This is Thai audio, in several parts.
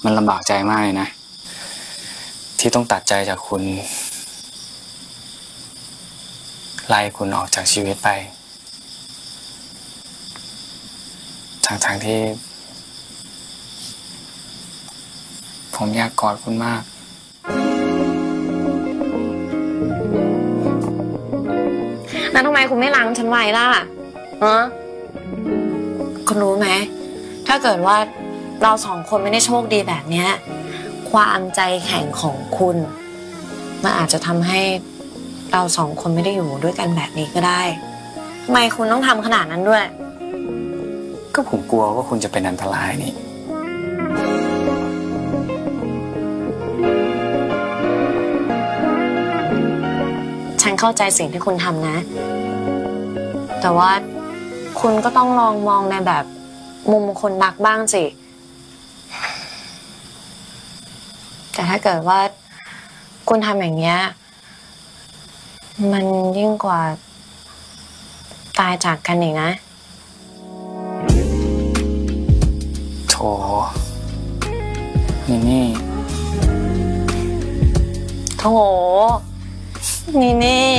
มันลำบากใจมากเลยนะที่ต้องตัดใจจากคุณไล่คุณออกจากชีวิตไปทั้งที่ผมอยากกอดคุณมากแล้วทำไมคุณไม่ล้างฉันไว้ล่ะคุณรู้ไหมถ้าเกิดว่าเราสองคนไม่ได้โชคดีแบบนี้ความใจแข็งของคุณมันอาจจะทำให้เราสองคนไม่ได้อยู่ด้วยกันแบบนี้ก็ได้ทำไมคุณต้องทำขนาดนั้นด้วยก็ผมกลัวว่าคุณจะเป็นอันตรายนี่ฉันเข้าใจสิ่งที่คุณทำนะแต่ว่าคุณก็ต้องลองมองในแบบมุมคนรักบ้างสิแต่ถ้าเกิดว่าคุณทำอย่างเงี้ยมันยิ่งกว่าตายจากกันอีกนะโธ่นี่โธ่นี่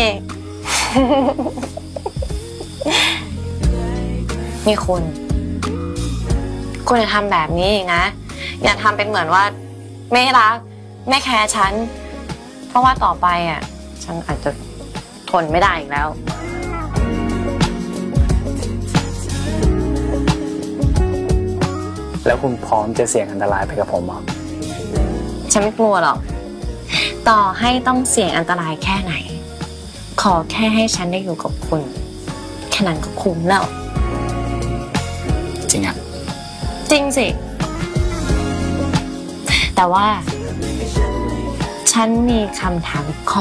มีคุณอย่าทำแบบนี้อีกนะอย่าทำเป็นเหมือนว่าไม่รักไม่แคร์ฉันเพราะว่าต่อไปฉันอาจจะทนไม่ได้อีกแล้วแล้วคุณพร้อมจะเสี่ยงอันตรายไปกับผมเหรอฉันไม่กลัวหรอกต่อให้ต้องเสี่ยงอันตรายแค่ไหนขอแค่ให้ฉันได้อยู่กับคุณแค่นั้นก็คุ้มแล้วจริงอ่ะจริงสิแต่ว่าฉันมีคำถามอีกข้อ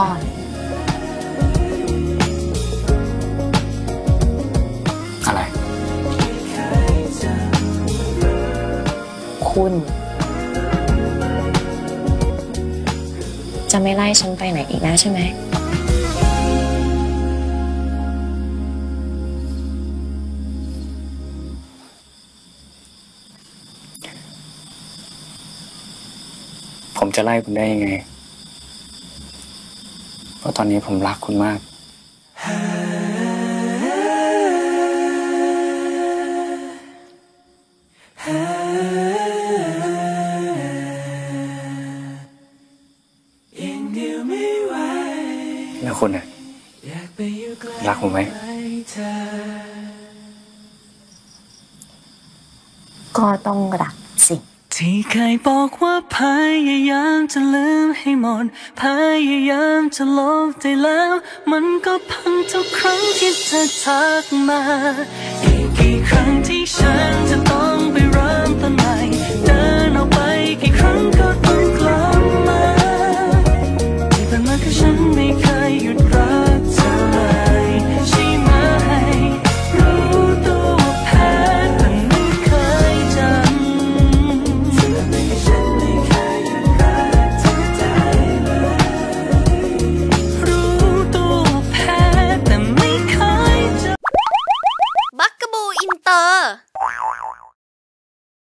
อะไรคุณจะไม่ไล่ฉันไปไหนอีกนะใช่ไหมผมจะไล่คุณได้ยังไงเพราะตอนนี้ผมรักคุณมากแล้วคุณน่ะรักผมไหมก็ต้องรักสิที่เคยบอกว่าพยายามจะลืมให้หมดพยายามจะลบได้แล้วมันก็พังทุกครั้งที่เธอทักมาอีกกี่ครั้งที่ฉันจะต้อง